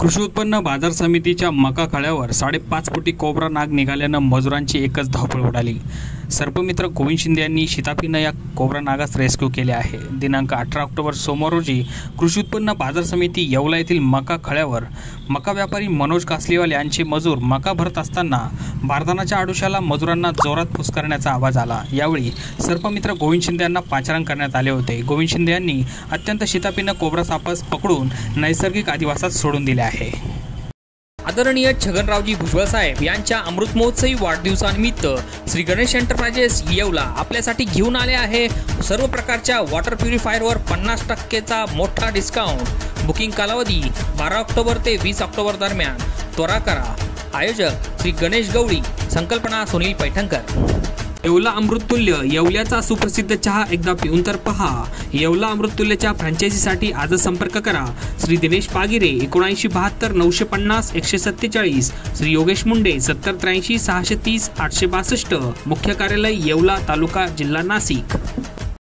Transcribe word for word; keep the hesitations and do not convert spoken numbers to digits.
कृषी उत्पन्न बाजार समितीच्या मका खळ्यावर साडेपाच कोटी कोब्रा नाग निघाल्यानं मजुरांची एकच धावपळ उडाली। सर्पमित्र गोविंद शिंदे यांनी शिताफीनं या कोब्रा नागास रेस्क्यू केले आहे। दिनांक अठरा ऑक्टोबर सोमवार रोजी कृषी उत्पन्न बाजार समिती येवला येथील मका खळ्यावर मका व्यापारी मनोज कासलीवाल यांचे मजूर मका भरत असताना बारदानाच्या आडुशाला मजुरांना जोरात फुसकारण्याचा आवाज आला। यावेळी सर्पमित्र गोविंद शिंदे यांना पाचारण करण्यात आले होते। गोविंद शिंदे यांनी अत्यंत शिताफीनं कोब्रा सापास पकडून नैसर्गिक अधिवासात सोडून दिले आहे। आदरणीय छगनरावजी भुजबळ साहेब यांच्या अमृत महोत्सवी वाढदिवसानिमित्त श्री गणेश एंटरप्राइजेस येवला आपल्यासाठी घेऊन आले आहे सर्व प्रकारच्या वॉटर प्युरिफायरवर पन्नास टक्केचा मोठा डिस्काउंट। बुकिंग कालावधी बारा ऑक्टोबर ते वीस ऑक्टोबर दरम्यान त्वरा करा। आयोजक श्री गणेश गवळी, संकल्पना सुनील पैठणकर। येवला अमृततुल्य येवल्याचा सुप्रसिद्ध चहा एकदा पिऊन तर पहा। येवला अमृततुल्यच्या फ्रँचायझीसाठी आजच संपर्क करा। श्री दिनेश पागिरे एकोणऐंशी बहात्तर नऊशे पन्नास एकशे सत्तेचाळीस, श्री योगेश मुंडे सत्तर त्र्याऐंशी सहाशे तीस आठशे बासष्ट। मुख्य कार्यालय येवला, तालुका जिल्हा नाशिक।